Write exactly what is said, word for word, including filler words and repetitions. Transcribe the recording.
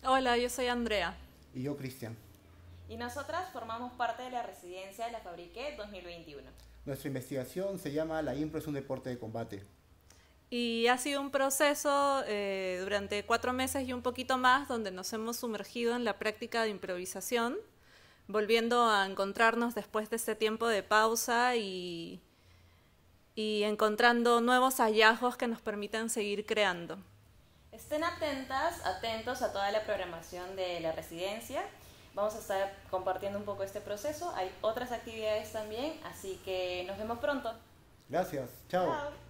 Hola, yo soy Andrea. Y yo, Cristian. Y nosotras formamos parte de la residencia de la Fabriqué dos mil veintiuno. Nuestra investigación se llama La impro es un deporte de combate. Y ha sido un proceso eh, durante cuatro meses y un poquito más donde nos hemos sumergido en la práctica de improvisación, volviendo a encontrarnos después de este tiempo de pausa y, y encontrando nuevos hallazgos que nos permitan seguir creando. Estén atentas, atentos a toda la programación de la residencia. Vamos a estar compartiendo un poco este proceso. Hay otras actividades también, así que nos vemos pronto. Gracias. Chao. Chao.